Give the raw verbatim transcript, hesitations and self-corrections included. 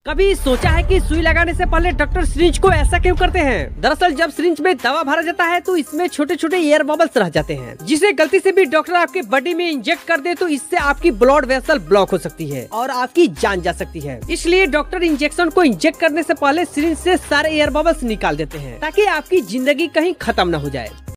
कभी सोचा है कि सुई लगाने से पहले डॉक्टर सिरिंज को ऐसा क्यों करते हैं? दरअसल जब सिरिंज में दवा भरा जाता है तो इसमें छोटे छोटे एयर बबल्स रह जाते हैं, जिसे गलती से भी डॉक्टर आपके बॉडी में इंजेक्ट कर दे तो इससे आपकी ब्लड वेसल ब्लॉक हो सकती है और आपकी जान जा सकती है। इसलिए डॉक्टर इंजेक्शन को इंजेक्ट करने से पहले सिरिंज से सारे एयर बबल्स निकाल देते हैं ताकि आपकी जिंदगी कहीं खत्म न हो जाए।